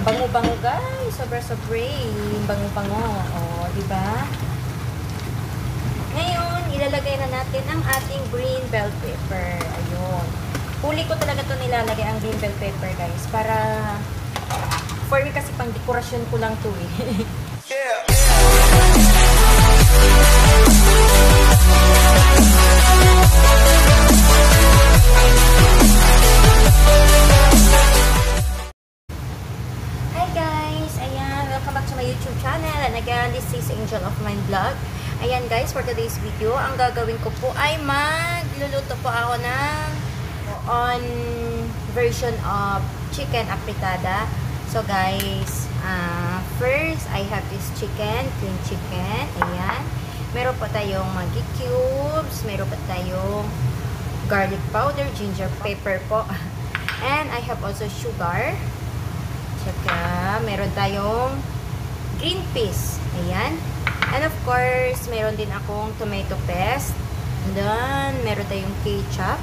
bango-bango guys. Sobra-sobra. Bango-bango. O, diba? Ngayon, ilalagay na natin ang ating green bell pepper. Ayun. Huli ko talaga ito nilalagay ang green bell pepper guys. Para, for me kasi pang dekorasyon ko lang ito eh. Yeah. Hi guys! Ayan, welcome back to my YouTube channel. And again, this is Angel of Mind Vlog. Ayan guys, for today's video, ang gagawin ko po ay magluluto po ako ng on version of chicken apritada. So guys, first, I have this chicken, clean chicken. Ayan. Meron po tayong Maggi cubes. Meron po tayong garlic powder, ginger pepper po. And I have also sugar. Tsaka, meron tayong green peas. Ayan. And of course, meron din akong tomato paste. And then, meron tayong ketchup.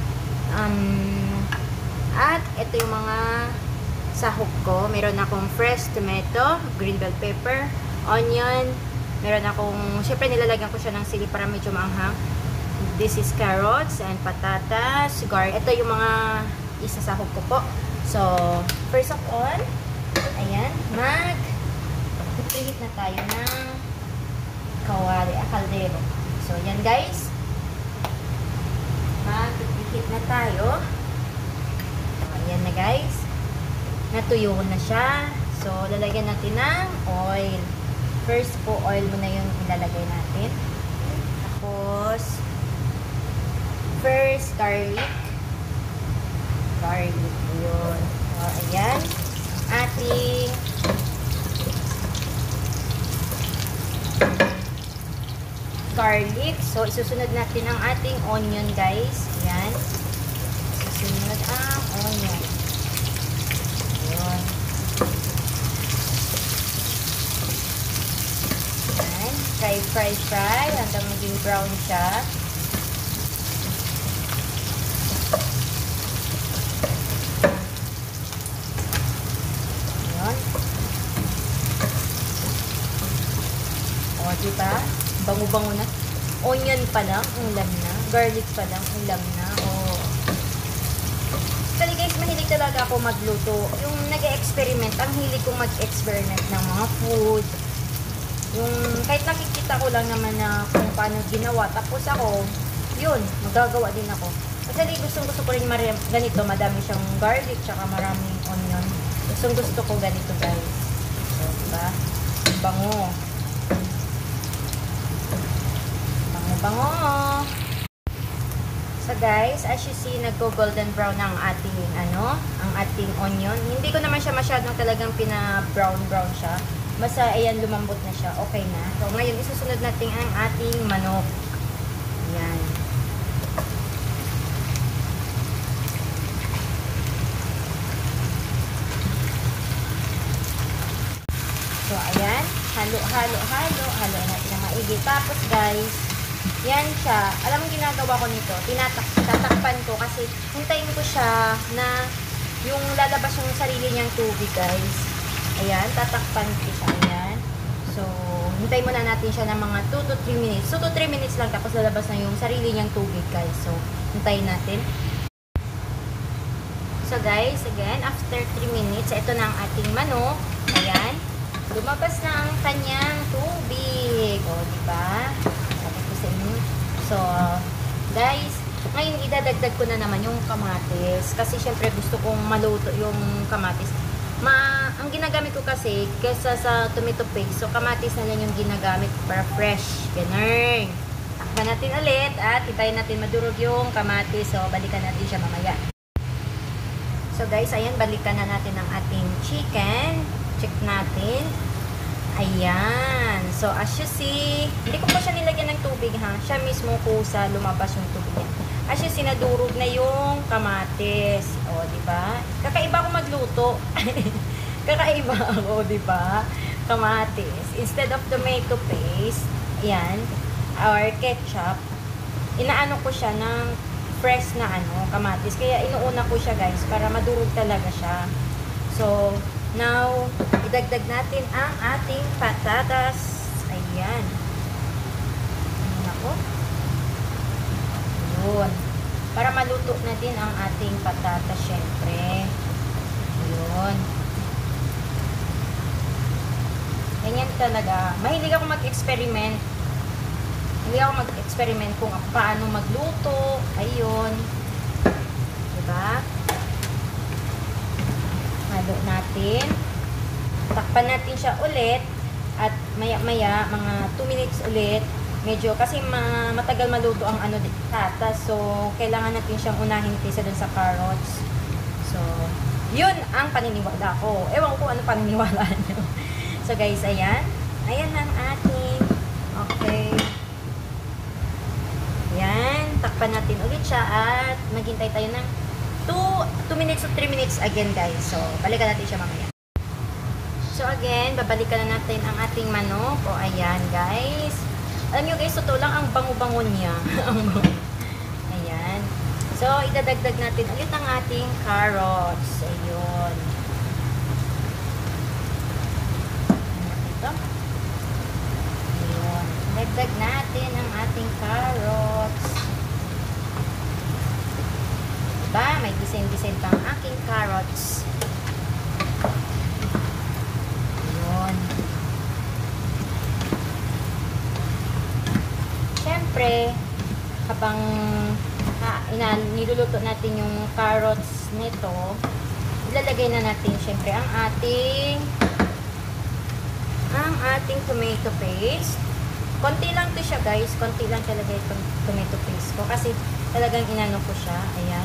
At ito yung mga sahog ko. Meron akong fresh tomato, green bell pepper, onion. Meron akong, syempre nilalagyan ko siya ng sili para medyo maanghang. This is carrots and patatas, garlic. Ito yung mga isasahog ko po. So, first of all, ayan, mag-preheat na tayo ng kaldero. So, yan guys. Mag-preheat na tayo. So, ayan na guys. Natuyo na siya. So, lalagyan natin ng oil. First po, oil muna yung ilalagay natin. Tapos, first, garlic. Garlic. Yun. So, ayan. Ating garlic. So, isusunod natin ang ating onion, guys. Ayan. Isusunod ang onion. Ayan. Ayan. Fry hanggang maging brown siya. Ayan. O, diba? Bango-bango na. Onion pa lang, ulam na. Garlic pa lang, ulam na. Oh. Actually guys, mahilig talaga ako magluto. Yung nag-e-experiment, ang hilig kong mag-experiment ng mga food. Yung kahit nakikita ko lang naman na kung paano ginawa. Tapos ako, yun, magagawa din ako. Actually, gusto ko rin ganito. Madami siyang garlic, tsaka maraming onion. Gusto ko ganito guys. So, diba? Bango. Bango. So guys, as you see, naggo-golden brown ang ating ang ating onion. Hindi ko naman siya masyadong talagang pina-brown siya. Basta ayan, lumambot na siya. Okay na. So ngayon, isusunod natin ang ating manok. Ayan. So ayan, halo natin na maigi. Tapos guys, yan siya. Alam mo ginagawa ko nito? Tatakpan ko kasi hintayin ko siya na yung lalabas yung sarili niyang tubig, guys. Ayan, tatakpan ko siya. Ayan. So, hintayin muna natin siya ng mga 2 to 3 minutes. 2 to 3 minutes lang tapos lalabas na yung sarili niyang tubig, guys. So, hintayin natin. So, guys, again, after 3 minutes, ito na ang ating manok. Ayan. Lumabas na ang kanyang tubig. O, diba? So, guys, ngayon idadagdag ko na naman yung kamatis. Kasi syempre gusto kong maluto yung kamatis. Ang ginagamit ko kasi, kesa sa tomato paste, so kamatis na lang yung ginagamit para fresh. Ganun. Takpan natin ulit at hintayin natin madurog yung kamatis. So, balikan natin siya mamaya. So, guys, ayan, balikan na natin ang ating chicken. Check natin. Ayan. So, as you see, hindi ko pa siya nilagyan ng tubig, ha? Siya mismo kusa, lumabas yung tubig niya. As you see, nadurog na yung kamatis. O, diba? Kakaiba ako magluto. Kakaiba ako, diba? Kamatis. Instead of tomato paste, ayan, or ketchup, inaano ko siya ng fresh na kamatis. Kaya inuuna ko siya guys para madurog talaga siya. So, Now, idagdag natin ang ating patatas. Ayan. Ayan ako. Yun. Para maluto na din ang ating patatas, syempre. Yun. Ganyan talaga. Mahilig ako mag-experiment. Hindi ako mag-experiment kung paano magluto. Ayun. Diba? Halo natin. Takpan natin siya ulit. At maya-maya, mga 2 minutes ulit. Medyo, kasi matagal maluto ang patatas. So, kailangan natin siyang unahin kaysa dun sa carrots. So, yun ang paniniwala ko. Ewan ko ano paniniwala nyo. So, guys, ayan. Ayan ang ating. Okay. Ayan. Takpan natin ulit siya at maghintay tayo ng 2 minutes to 3 minutes again, guys. So, balikan natin siya mamaya. So, again, babalikan na natin ang ating manok. O, ayan, guys. Alam nyo, guys, totoo lang ang bango-bango niya. Ayan. So, idadagdag natin ulit ang ating carrots. Ayun. Ito. Ayun. Dagdag natin ang ating carrots. Diba? May design-design pang aking carrots. Ayun. Siyempre, habang niluluto natin yung carrots nito, ilalagay na natin siyempre ang ating tomato paste. Konti lang to siya, guys. Konti lang talaga itong tomato paste ko kasi talagang inano ko siya. Ayan.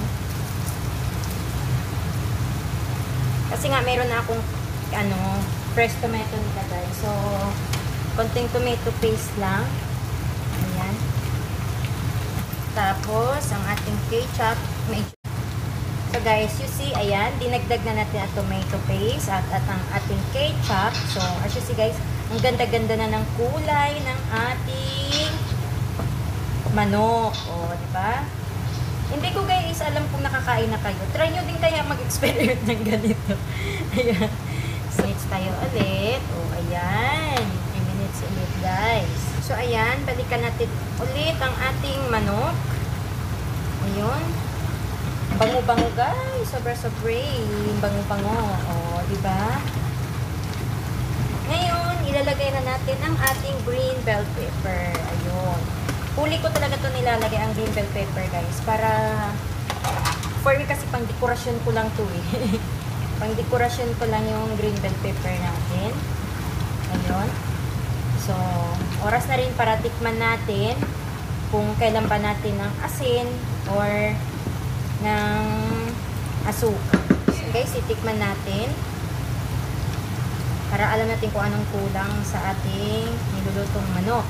Kasi nga meron na akong fresh tomato nila, guys. So, konting tomato paste lang. Ayan. Tapos, ang ating ketchup. So, guys, you see, ayan, dinagdag na natin ang tomato paste at ang ating ketchup. So, as you see, guys, ang ganda-ganda na ng kulay ng ating manok. O, diba? Hindi ko, guys, alam kung nakakain na kayo. Try nyo din kaya mag-experiment ng ganito. Ayan. So, minutes tayo ulit. O, ayan. 3 minutes ulit, guys. So, ayan, balikan natin ulit ang ating manok. Ayun. Bango-bango, guys. Sobra-sobra. Bango-bango. O, diba? Ngayon, ilalagay na natin ang ating green bell pepper. Ayun. Huli ko talaga ito nilalagay ang green bell pepper, guys. Para, for me kasi pang dekorasyon ko lang ito eh. Pang dekorasyon ko lang yung green bell pepper natin. Ayun. So, oras na rin para tikman natin kung kailan ba natin ng asin or ng asukal. So, guys, itikman natin para alam natin kung anong kulang sa ating nilulutong manok.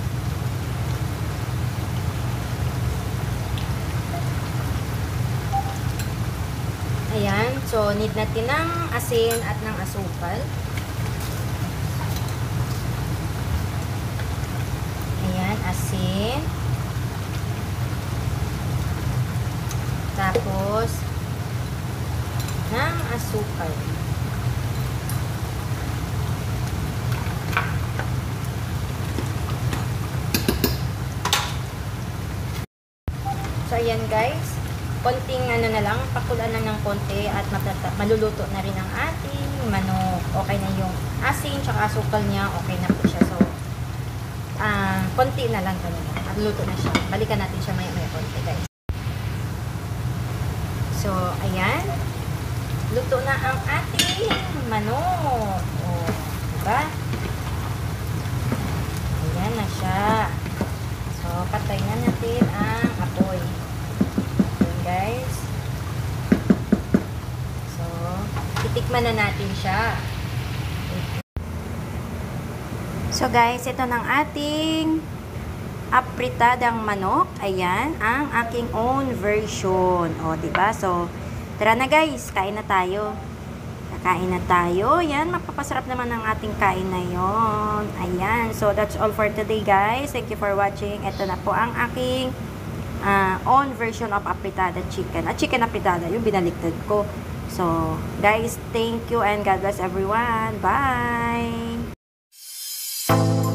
Ayan. So, need natin ng asin at ng asukal. Asin. Tapos, ng asukal. So, ayan, guys. Konting na lang, pakulan na ng konti at maluluto na rin ang ating manok. Okay na yung asin tsaka asukal niya. Okay na po siya. So, konti na lang kanina. Maluluto na siya. Balikan natin siya maya-maya konti, guys. So, ayan. Luto na ang ating manok. O, diba? Ayan na siya. So, patay na natin ang apoy. Ayan, guys. So, titikman na natin siya. So, guys, ito ng ating apritadang manok. Ayan, ang aking own version. O, diba? So, tara na, guys. Kain na tayo. Kakain na tayo. Ayan, mapapasarap naman ang ating kain na yon. Ayan. So, that's all for today, guys. Thank you for watching. Ito na po ang aking own version of apritada chicken. Chicken apritada. Yung binaliktad ko. So, guys, thank you and God bless everyone. Bye!